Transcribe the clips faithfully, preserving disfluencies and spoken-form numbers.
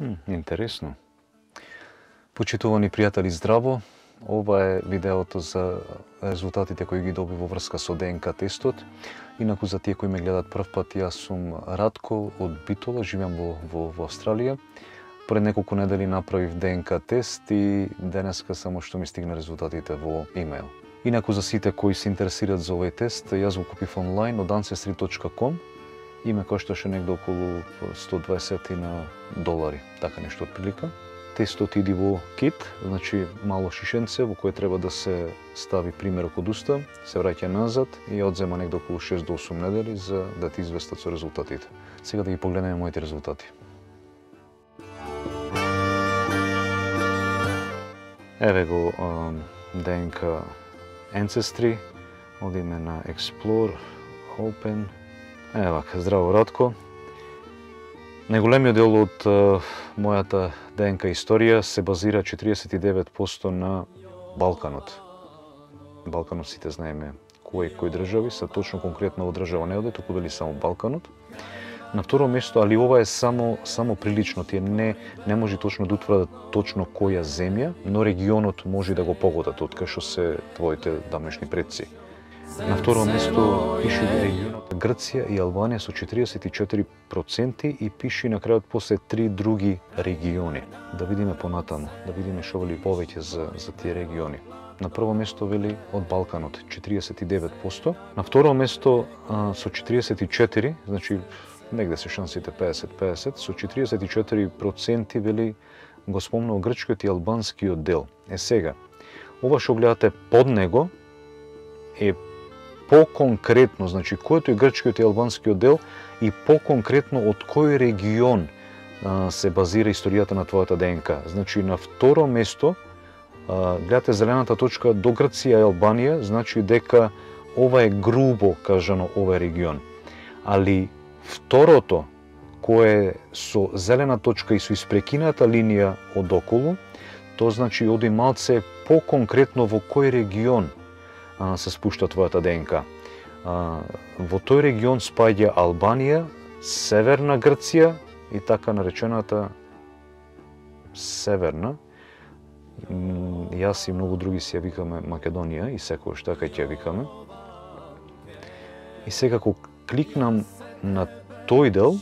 Hm, интересно. Почитувани пријатели, здраво. Ова е видеото за резултатите кои ги доби во врска со ДНК тестот. Инаку за тие кои ме гледат прв пат, јас сум Радко од Битола, живеам во, во, во Австралија. Пред неколку недели направив ДНК тест и денеска само што ми стигна резултатите во имејл. Инаку за сите кои се интересираат за овој тест, јас го купив онлайн од ancestry точка com и ме кошташе негде околу сто и дваесет долари, така нешто отприлика. Тестот иди во кит, значи мало шишенце во кое треба да се стави примерок од уста, се враќа назад и одзема негде околу шест до осум недели за да ти известат со резултатите. Сега да ги погледнеме моите резултати. Еве го ДНК Ancestry, одиме на Explore, Open. Ева, здраво Радко. Најголемиот дел од uh, мојата ДНК историја се базира четириесет и девет проценти на Балканот. Балканот сите знаеме кои кои држави се, точно конкретно во држава не оде, туку дали само Балканот. На второ место, али ова е само само прилично, тие не не може точно да утврдат точно која земја, но регионот може да го погодат од кај што се твоите дамнешни предци. На второ место пише регионот Грција и Албанија со четириесет и четири проценти и пише на крајот после три други региони. Да видиме понатаму, да видиме што вели повеќе за за тие региони. На прво место вели од Балканот четириесет и девет проценти, на второ место а, со четириесет и четири, значи негде се шансите педесет педесет, со четириесет и четири проценти вели го спомнал грчкиот и албанскиот дел. Е сега, ова што гледате под него е по-конкретно, значи којото е грчкиот и албанскиот дел и по-конкретно од кој регион а, се базира историјата на твојата ДНК. Значи на второ место а, гледате зелената точка до Грција и Албанија, значи дека ова е грубо кажано овој регион. Али второто, кое е со зелена точка и со испрекината линија од околу, тоа значи оди малце по-конкретно во кој регион а, се спушта твојата ДНК. А, во тој регион спаѓа Албанија, Северна Грција и така наречената Северна. Јас и многу други си ја викаме Македонија и секојаш така ќе ја викаме. И сега кога кликнам на тој дел,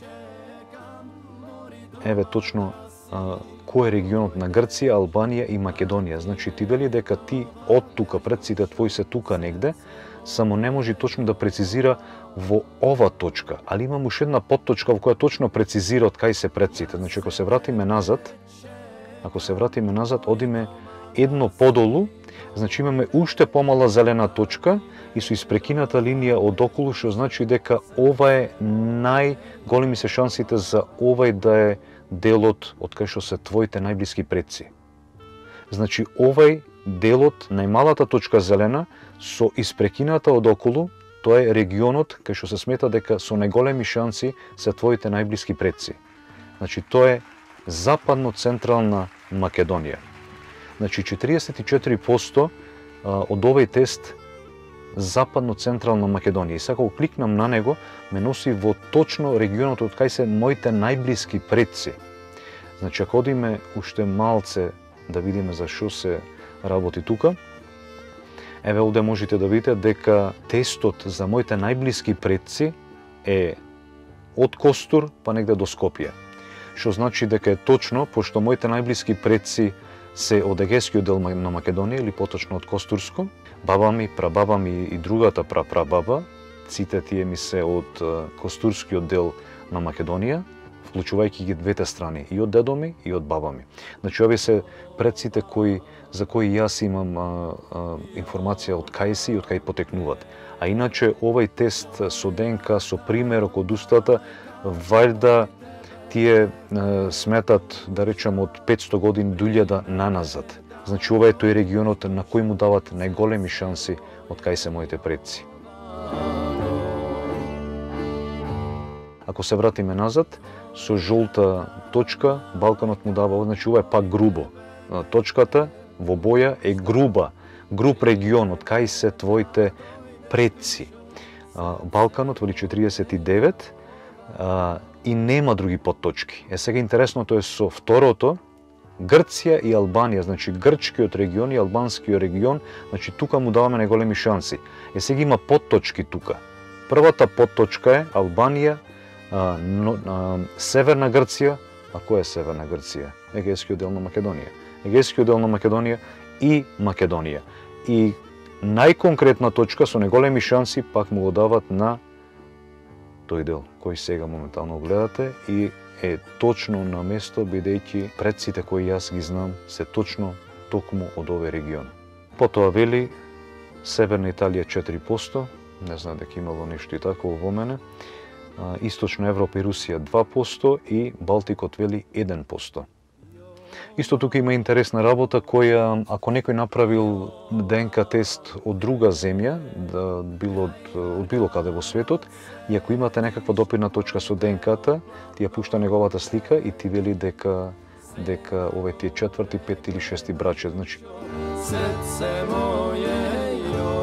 еве точно а, кој е регионот на Грција, Албанија и Македонија. Значи ти вели дека ти од тука, предците твои се тука негде, само не може точно да прецизира во ова точка, али имам уште една подточка во која точно прецизира од кај се предците. Значи ако се вратиме назад, ако се вратиме назад, одиме едно подолу, значи имаме уште помала зелена точка и со испрекината линија од околу, што значи дека ова е најголеми се шансите за овај да е делот од кај што се твоите најблиски предци. Значи овај делот, најмалата точка зелена, со испрекината од околу, тоа е регионот кај што се смета дека со најголеми шанси се твоите најблиски предци. Значи тоа е западно-централна Македонија. Значи четириесет и четири проценти од овој тест западно-централна Македонија. И сега кога кликнам на него, ме носи во точно регионот од кај се моите најблиски предци. Значи ако одиме уште малце да видиме за што се работи тука, еве овде можете да видите дека тестот за моите најблиски предци е од Костур па негде до Скопје. Што значи дека е точно, пошто моите најблиски предци се од егејскиот дел на Македонија или поточно од Костурско, баба ми, прабаба ми и другата прапрабаба, сите тие ми се од Костурскиот дел на Македонија, вклучувајќи ги двете страни, и од дедо ми и од баба ми. Значи овие се предците кои за кои јас имам а, а, информација од кај си и од кај потекнуваат. А иначе овој тест со ДНК, со примерок од устата, вајда тие а, сметат, да речем, од петсто години до илјада наназад. Значи ова е тој регионот на кој му дават најголеми шанси од кај се моите предци. Ако се вратиме назад, со жолта точка, Балканот му дава, значи ова е пак грубо. Точката во боја е груба, груб регион од кај се твоите предци. Балканот вели четириесет и девет, и нема други подточки. Е сега интересното е со второто, Грција и Албанија, значи грчкиот регион и албанскиот регион, значи тука му даваме најголеми шанси. Е сега има подточки тука. Првата подточка е Албанија, а, но, а, Северна Грција, а која е Северна Грција? Егејскиот дел на Македонија. Егејскиот дел на Македонија и Македонија. И најконкретна точка со најголеми шанси пак му го дават на тој дел кој сега моментално гледате и е точно на место, бидејќи предците кои јас ги знам се точно токму од овој регион. Потоа вели Северна Италија четири проценти, не знам дека имало нешто и такво во мене, Источна Европа и Русија два проценти и Балтикот вели еден проценти. Исто тука има интересна работа која, ако некој направил ДНК тест од друга земја, да било од, од било каде во светот, и ако имате некаква допирна точка со ДНК-та, ти ја пушта неговата слика и ти вели дека дека овој ти е четврти, петти или шести браче, значи. Срце моје,